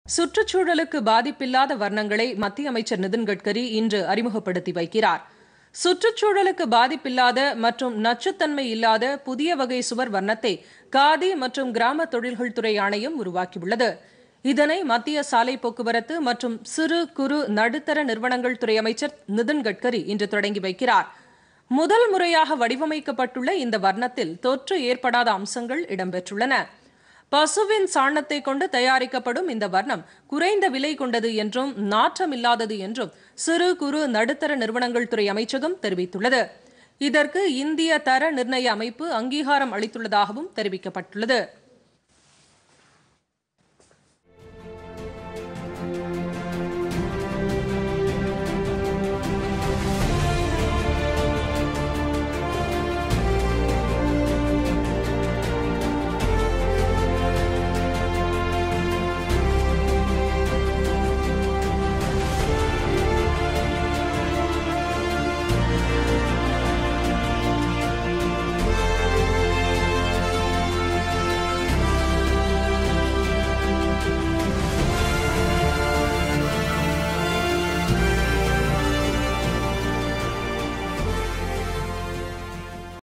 சுற்றுச்சூழலுக்கு பாதிப்பில்லாத வர்ணங்களை மத்திய அமைச்சர் நிதின் கட்கரி இன்று அறிமுகப்படுத்தி வைக்கிறார். சுற்றுச்சூழலுக்கு பாதிப்பில்லாத மற்றும் நச்சுத்தன்மை இல்லாத புதிய வகை சுவர் வர்ணத்தை காதி மற்றும் கிராம தொழில்கள் துறை ஆணையம் உருவாக்கியுள்ளது. இதனை மத்திய சாலை போக்குவரத்து மற்றும் சிறு குறு நடுத்தர நிறுவனங்கள் துறை அமைச்சர் நிதின் கட்கரி இன்று தொடங்கி வைக்கிறார். முதல் முறையாக வடிவமைக்கப்பட்டுள்ள இந்த வர்ணத்தில் தொற்று ஏற்படாத அம்சங்கள் இடம்பெற்றுள்ளன. பசுவின் சாணத்தை கொண்டு தயாரிக்கப்படும் இந்த வர்ணம் குறைந்த விலை கொண்டது என்றும் நாற்றமில்லாதது என்றும் சிறு குறு நடுத்தர நிறுவனங்கள் துறை அமைச்சகம் தெரிவித்துள்ளது. இதற்கு இந்திய தர நிர்ணய அமைப்பு அங்கீகாரம் அளித்துள்ளதாகவும் தெரிவிக்கப்பட்டுள்ளது.